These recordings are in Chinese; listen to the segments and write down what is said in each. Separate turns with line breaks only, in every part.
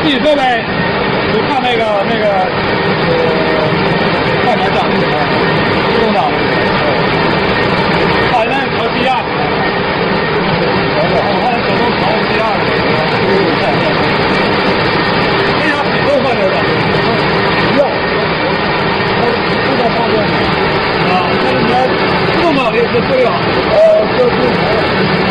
记忆设备，你看快门档，自动挡，好像调气压，我看手动调气压的，为啥几动换这个？要，自动放电啊，但是你要自动挡的是最好，就是。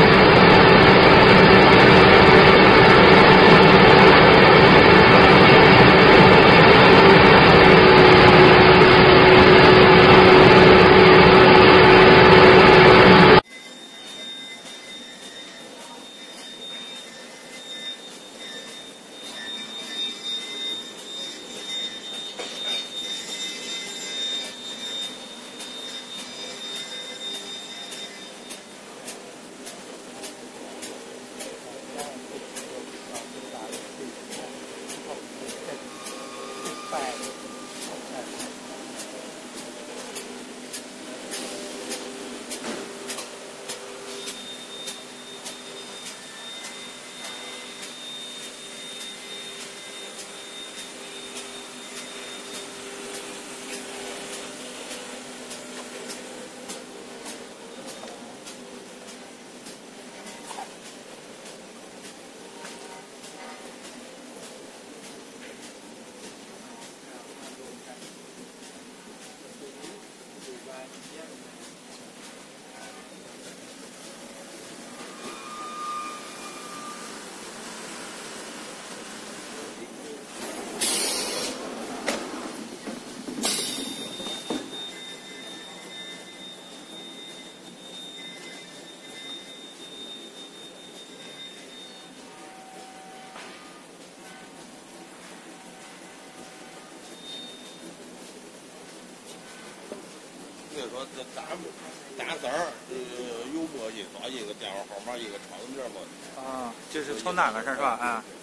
说这打字儿，有墨印，刷印个电话号码，一个窗子面嘛。
啊，就是从那个是吧？啊。